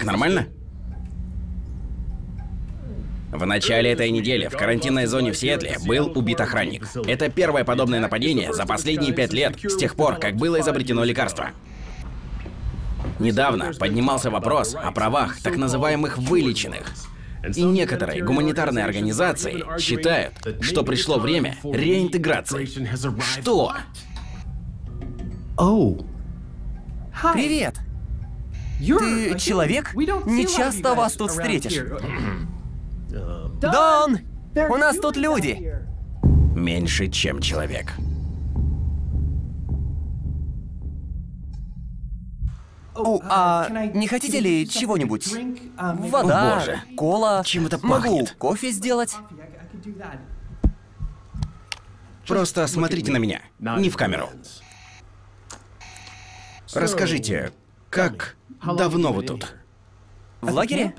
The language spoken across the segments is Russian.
как, нормально? В начале этой недели в карантинной зоне в Сиэтле был убит охранник. Это первое подобное нападение за последние 5 лет, с тех пор, как было изобретено лекарство. Недавно поднимался вопрос о правах так называемых вылеченных. И некоторые гуманитарные организации считают, что пришло время реинтеграции. Что? Привет! Ты человек? Не часто вас тут встретишь. Дон! У нас тут люди! Меньше, чем человек. Не хотите ли чего-нибудь? Вода, О, боже. кола. Чем это Могу пахнет? кофе сделать. Просто смотрите на меня, не в камеру. Расскажите, как давно вы тут? В лагере?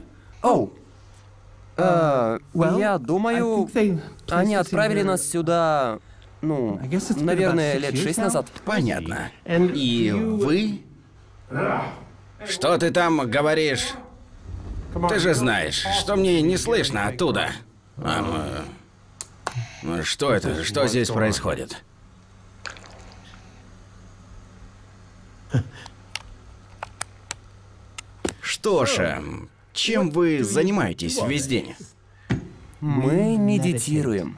Я думаю, они отправили нас сюда, наверное, лет 6 назад. Понятно. И вы? Что ты там говоришь? Ты же знаешь, что мне не слышно оттуда. Что это? Что здесь происходит? Что ж, чем вы занимаетесь весь день? Мы медитируем.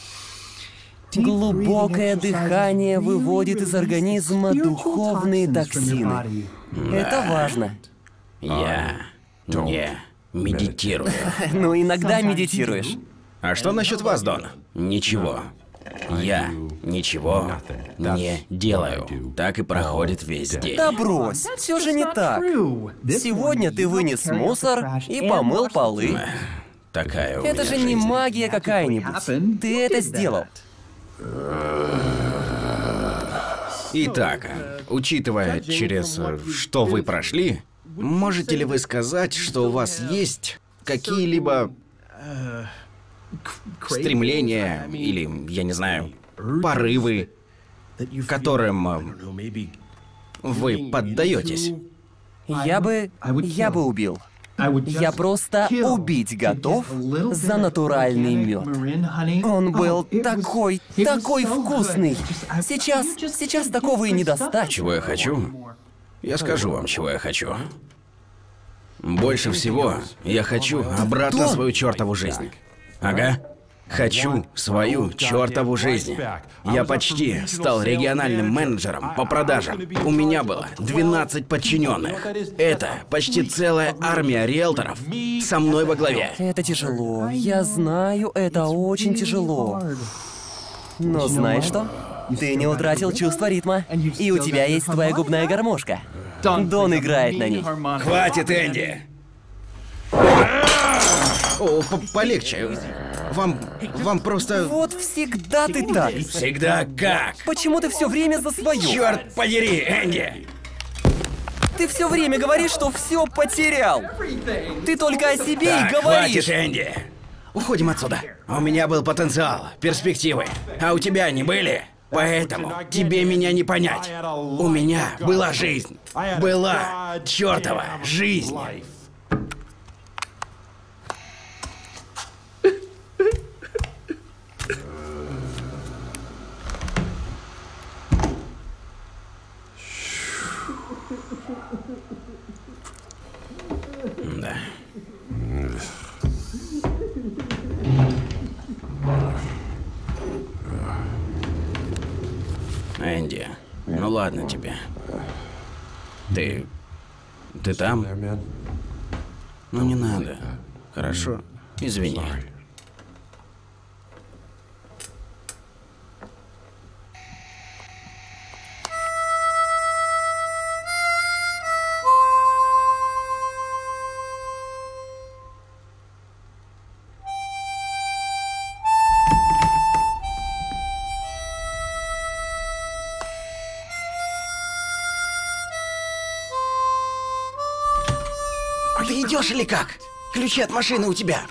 Глубокое дыхание выводит из организма духовные токсины. Это важно. Я не медитирую. Ну, иногда медитируешь. А что насчет вас, Дон? Ничего. Я ничего не делаю. Так и проходит весь день. Да брось, все же не так. Сегодня ты вынес мусор и помыл полы. Такая у Это меня же не жизнь. магия какая-нибудь. Ты это сделал. Итак, учитывая, через что вы прошли, можете ли вы сказать, что у вас есть какие-либо стремления или, я не знаю, порывы, которым вы поддаетесь? Я бы убил. Я просто убить готов за натуральный мед. Он был такой вкусный. Сейчас такого и не достать. Чего я хочу? Я скажу вам, чего я хочу. Больше всего я хочу обратно свою чертову жизнь. Ага. Хочу свою чертову жизнь. Я почти стал региональным менеджером по продажам. У меня было 12 подчиненных. Это почти целая армия риэлторов со мной во главе. Это тяжело. Я знаю, это очень тяжело. Но знаешь что? Ты не утратил чувство ритма. И у тебя есть твоя губная гармошка. Дон играет на ней. Хватит, Энди! О, полегче. Вам просто... Вот всегда ты так. Всегда как? Почему ты все время за свое? Черт подери, Энди! Ты все время говоришь, что все потерял. Ты только о себе Так, и говоришь. хватит, Энди! Уходим отсюда. У меня был потенциал, перспективы. А у тебя не были? Поэтому тебе меня не понять. У меня была жизнь. Была чертова жизнь. Да. Энди, ну ладно тебе. Ты там? Ну не надо. Хорошо? Извини. Ты идешь или как? Ключи от машины у тебя.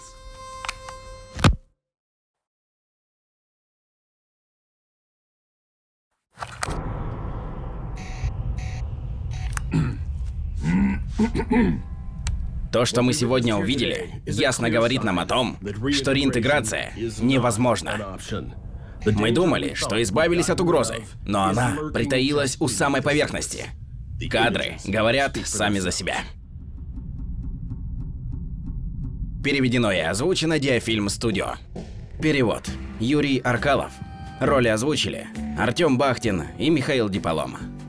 То, что мы сегодня увидели, ясно говорит нам о том, что реинтеграция невозможна. Мы думали, что избавились от угрозы, но она притаилась у самой поверхности. Кадры говорят сами за себя. Переведено и озвучено Диафильм Студио. Перевод: Юрий Аркалов. Роли озвучили Артем Бахтин и Михаил Диполом.